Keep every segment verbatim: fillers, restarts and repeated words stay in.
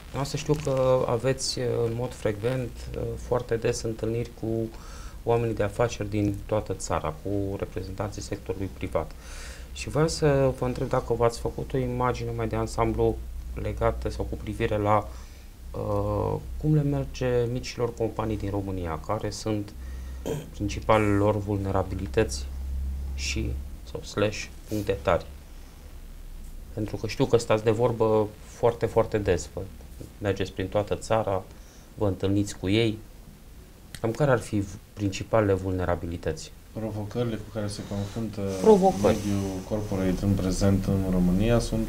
Am să știu că aveți în mod frecvent foarte des întâlniri cu oamenii de afaceri din toată țara, cu reprezentanții sectorului privat. Și vreau să vă întreb dacă v-ați făcut o imagine mai de ansamblu legată sau cu privire la uh, cum le merge micilor companii din România, care sunt principalele lor vulnerabilități și sau slash puncte tari. Pentru că știu că stați de vorbă foarte, foarte des. Vă mergeți prin toată țara, vă întâlniți cu ei. Cam care ar fi principalele vulnerabilități? Provocările cu care se confruntă Provocări. mediul corporate în prezent în România sunt,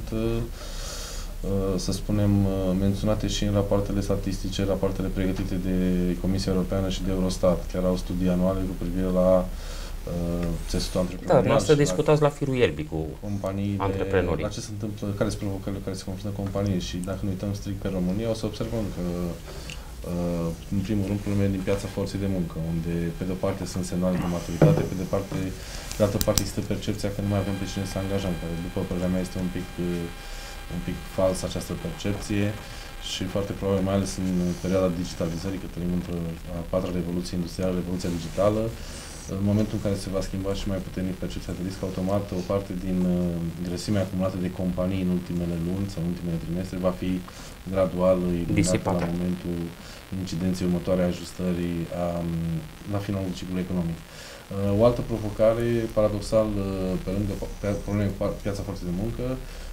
să spunem, menționate și în rapoartele statistice, rapoartele pregătite de Comisia Europeană și de Eurostat. Chiar au studii anuale cu privire la țesutul antreprenorial. Da, noastră discutați la firul ierbii cu companiile, antreprenorii. La ce se întâmplă, care sunt provocările care se confruntă companii și dacă ne uităm strict pe România, o să observăm că în primul rând problemele din piața forței de muncă, unde pe de o parte sunt semnale de maturitate, pe de parte, de altă parte există percepția că nu mai avem pe cine să angajăm, care după părerea mea este un pic, un pic fals această percepție și foarte probabil, mai ales în perioada digitalizării, că trăim într-o a patra revoluție industrială, revoluția digitală, în momentul în care se va schimba și mai puternic percepția de risc, automat o parte din grăsimea acumulată de companii în ultimele luni sau în ultimele trimestre va fi gradual eliminată la momentul incidenței următoare a ajustării a, la finalul ciclului economic. O altă provocare, paradoxal, pe lângă probleme cu piața forței de muncă,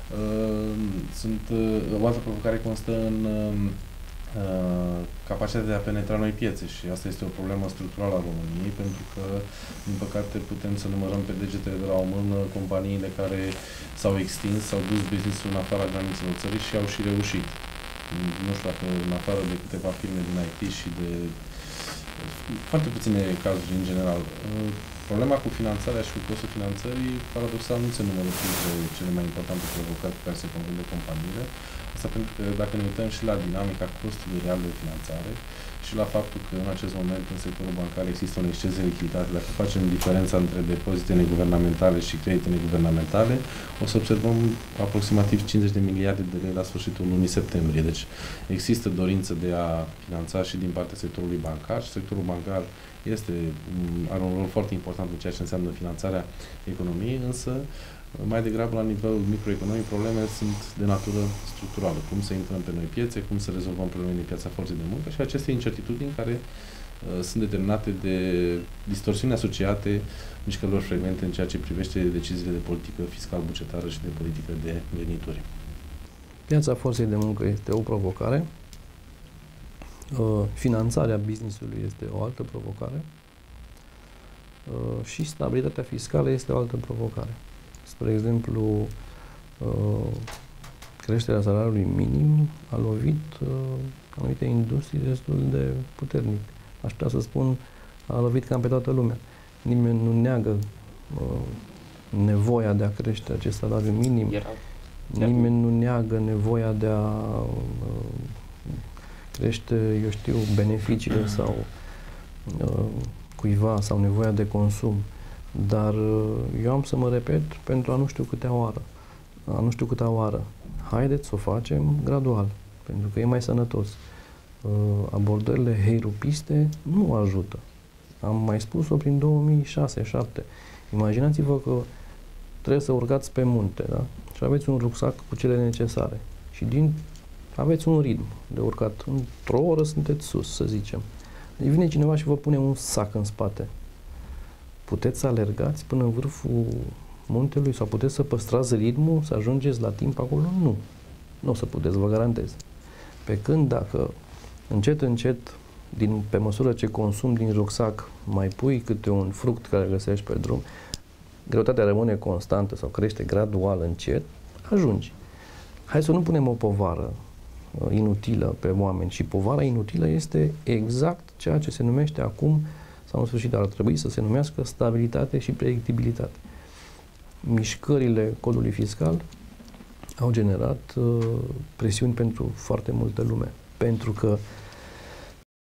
sunt, o altă provocare constă în capacitatea de a penetra noi piețe și asta este o problemă structurală a României, pentru că, din păcate, putem să numărăm pe degetele de la o mână companiile care s-au extins, s-au dus business-ul în afara granițelor țării și au și reușit. Nu știu dacă în afară de câteva firme din I T și de foarte puține cazuri în general. Problema cu finanțarea și cu costul finanțării, paradoxal, nu se numără printre cele mai importante provocări cu care se confruntă companiile. Asta pentru că dacă ne uităm și la dinamica costului real de finanțare și la faptul că în acest moment în sectorul bancar există un exces de lichiditate, dacă facem diferența între depozite neguvernamentale și credite neguvernamentale, o să observăm aproximativ cincizeci de miliarde de lei la sfârșitul lunii septembrie. Deci există dorință de a finanța și din partea sectorului bancar și sectorul bancar este, are un rol foarte important în ceea ce înseamnă finanțarea economiei, însă mai degrabă la nivelul microeconomic problemele sunt de natură structurală. Cum să intrăm pe noi piețe, cum să rezolvăm problemele din piața forței de muncă și aceste incertitudini care uh, sunt determinate de distorsiuni asociate mișcărilor frecvente în ceea ce privește deciziile de politică fiscal-bugetară și de politică de venituri. Piața forței de muncă este o provocare. Uh, finanțarea business-ului este o altă provocare. Uh, și stabilitatea fiscală este o altă provocare. Spre exemplu, creșterea salariului minim a lovit anumite industrii destul de puternic. Aș putea să spun, a lovit cam pe toată lumea. Nimeni nu neagă nevoia de a crește acest salariu minim. Nimeni nu neagă nevoia de a crește, eu știu, beneficiile sau cuiva sau nevoia de consum. Dar eu am să mă repet pentru a nu știu câtea oară. A nu știu câtea oară. Haideți să o facem gradual, pentru că e mai sănătos. Abordările heirupiste nu ajută. Am mai spus-o prin două mii șase șapte. Imaginați-vă că trebuie să urcați pe munte, da? Și aveți un rucsac cu cele necesare. Și din aveți un ritm de urcat. Într-o oră sunteți sus, să zicem. Deci vine cineva și vă pune un sac în spate. Puteți să alergați până în vârful muntelui sau puteți să păstrați ritmul, să ajungeți la timp acolo? Nu. Nu o să puteți, vă garantez. Pe când dacă încet, încet, din, pe măsură ce consumi din rucsac, mai pui câte un fruct care găsești pe drum, greutatea rămâne constantă sau crește gradual, încet, ajungi. Hai să nu punem o povară uh, inutilă pe oameni. Și povara inutilă este exact ceea ce se numește acum, sau în sfârșit ar trebui să se numească stabilitate și predictibilitate. Mișcările codului fiscal au generat uh, presiuni pentru foarte multă lume. Pentru că